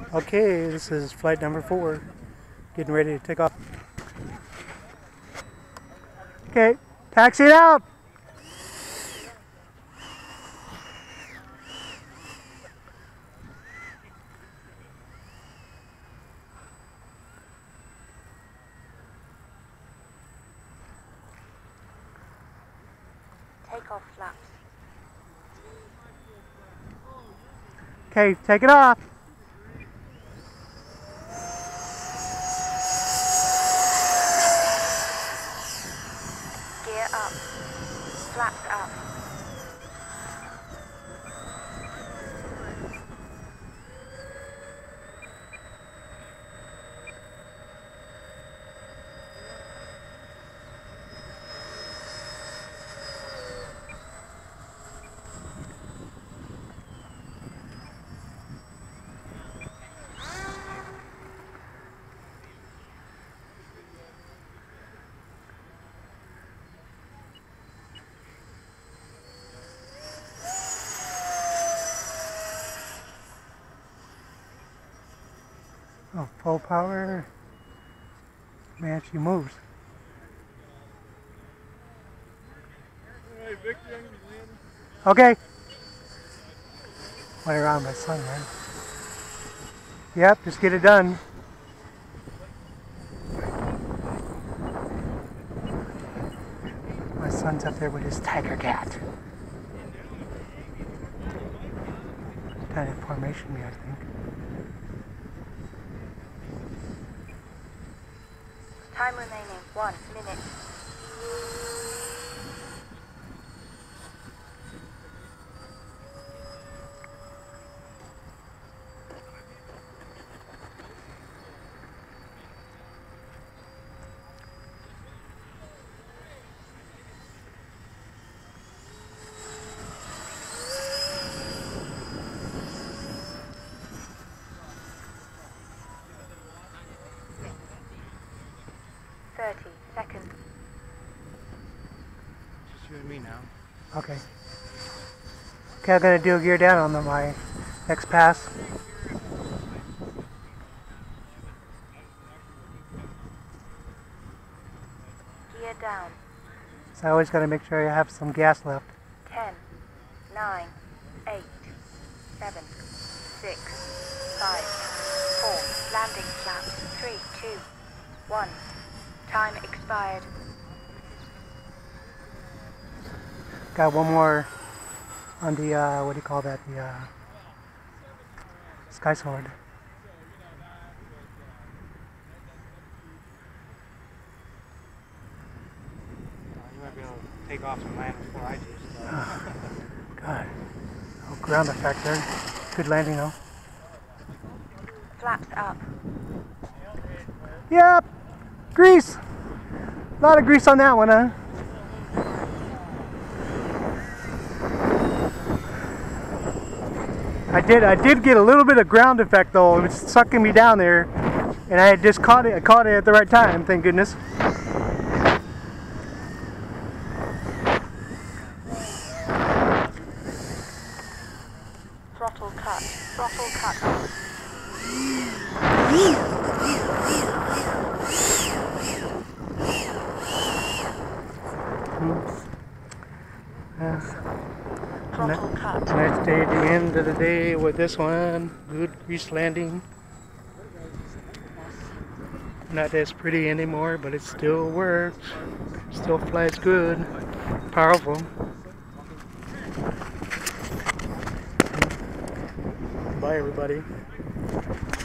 Okay, this is flight number 4, getting ready to take off. Okay, taxi it out! Take off flaps. Okay, take it off! Gear up. Flaps up. Oh, full power. Man, she moves. Okay. Went around my son, man. Yep, just get it done. My son's up there with his tiger cat. Kind of formation me, I think. Time remaining 1 minute. Seconds. Just you and me now. Okay. Okay, I'm gonna do a gear down on my next pass. Gear down. So I always gotta make sure I have some gas left. 10, 9, 8, 7, 6, 5, 4. Landing flaps. 3, 2, 1. Time expired. Got one more on the, what do you call that, the Sky Sword. You might be able to take off and land before I do. Oh, God. Oh, ground effect there. Good landing though. Flaps up. Yep! Grease! A lot of grease on that one, huh? I did get a little bit of ground effect though. It was sucking me down there, and I had just caught it. I caught it at the right time, thank goodness. Throttle cut. Throttle cut. Throttle cut. Nice day at the end of the day with this one. Good grease landing. Not as pretty anymore, but it still works. Still flies good. Powerful. Bye everybody.